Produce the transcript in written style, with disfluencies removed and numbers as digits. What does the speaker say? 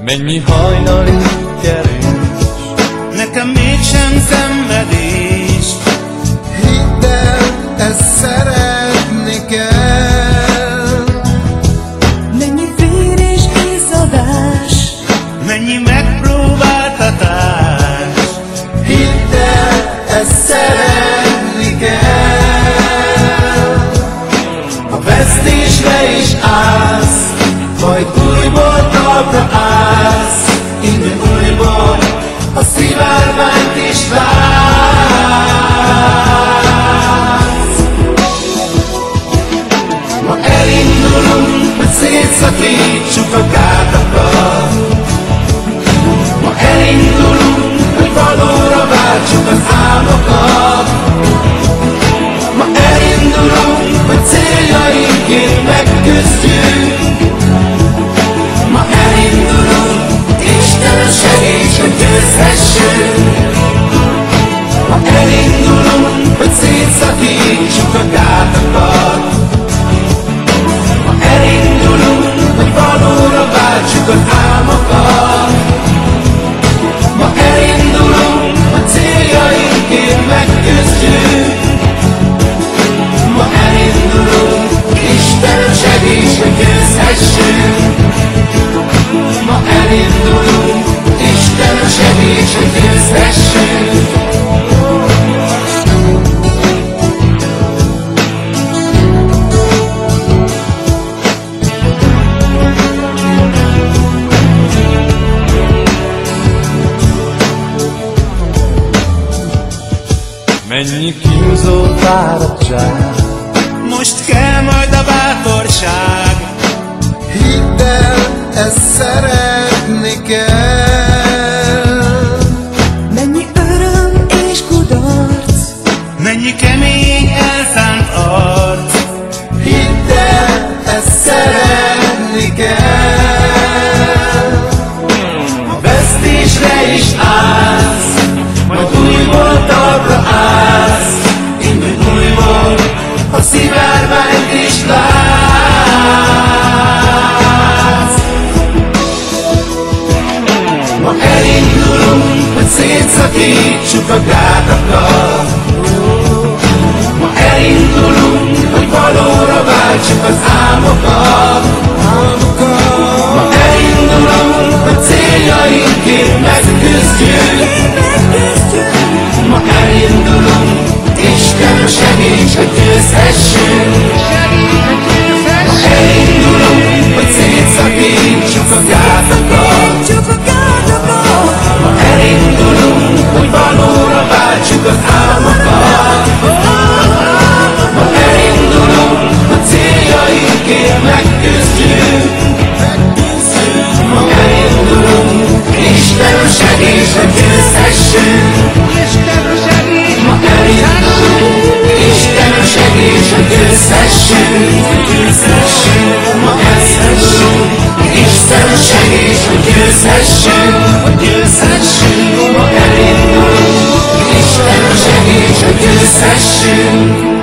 Mennyi hajnali kerülés, nekem mégsem szenvedés. Hidd el, ezt szeretni kell. Mennyi vér és izzadás, Mennyi megpróbáltatás. Hidd el, ezt szeretni kell. A vesztésre is állsz, majd újból talpra állsz. Indulj újból, a szivárványt is látsz. Ma elindulunk, hogy szétszakítsuk a gátakat. Ma elindulunk, hogy valóra váltsuk az álmokat. Ma elindulunk, hogy céljainkért megküzdjünk. Ma elindulunk, Istenem segíts, hogy győzhessünk. Ma elindulunk, hogy szétszakítsuk a gátakat. Ma elindulunk, hogy valóra váltsuk az álmokat. Ma elindulunk, hogy céljainkért megküzdjünk. Ma elindulunk, Istenem segíts, hogy győzhessünk. Ma elindulunk, Istenem segíts, hogy győzhessünk. mennyi kínzó fáradtság, Most kell majd a bátorság. Hidd el, ezt szeretni kell. mennyi öröm és kudarc, Mennyi kemény elszánt arc. Hidd el, ezt szeretni kell. A vesztésre is állsz, majd újból talpra állsz. Indulj újból, a szivárványt is látsz. Ma elindulunk, hogy szétszakítsuk a gátakat. Ma elindulunk, hogy valóra váltsuk az álmokat. Ma elindulunk, hogy céljainkért megküzdjünk. Ma elindulunk, Istenem segíts, hogy győzhessünk. Ma elindulunk, hogy szétszakítsuk a gátakat. Ma elindulunk, hogy valóra váltsuk az álmokat. Ma elindulunk, hogy céljainkért megküzdjünk. Ma elindulunk, Istenem segíts, hogy győzhessünk. Ma elindulunk, Istenem segíts, hogy győzhessünk. Ma elindulunk, Istenem segíts, hogy győzhessünk. Ma elindulunk, Istenem segíts, hogy győzhessünk.